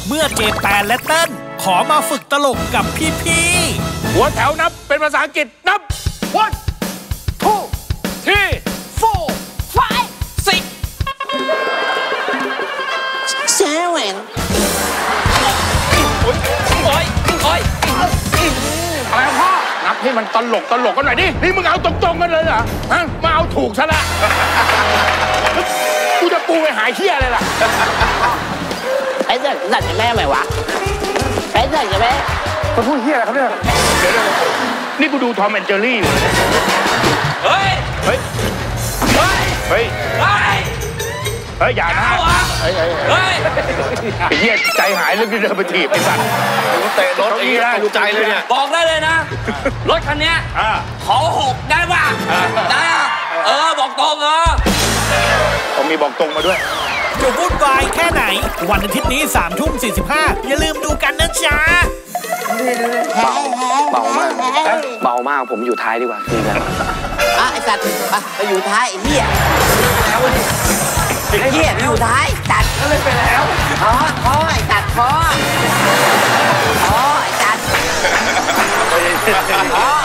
เมื่อเจแปนและเติ้ลขอมาฝึกตลกกับพี่หัวแถวนับเป็นภาษาอังกฤษนับ one two three four five six seven โอ๊ยอะไรพ่อนับให้มันตลกกันหน่อยดินี่มึงเอาตรงๆกันเลยเหรอฮะมาเอาถูกซะละกูจะปูไปหายเหี้ยอะไรล่ะไอ้สัตว์จะแม่ไหมวะไอ้สัตว์จะแม่มาพูดเหี้ยอะไรครับเนี่ยเดี๋ยวนี่กูดูทอมแอนด์เจอรี่เลยเฮ้ยอย่านะไอ้เหี้ยใจหายเรื่องที่เดินไปถีบไอ้สัตว์เตะรถอีกได้ใจเลยเนี่ยบอกได้เลยนะรถคันนี้ขอ6ได้ป่ะได้บอกตรงผมมีบอกตรงมาด้วยจะวุ่นวายแค่ไหนวันอาทิตย์นี้3:45อย่าลืมดูกันนะจ๊ะเบามากผมอยู่ท้ายดีกว่าคือแล้วไอ้สัตว์ไปอยู่ท้ายไอ้เหี้ยอยู่ท้ายจัดก็เลยไปแล้วพอไอ้จัดพอไอ้จัด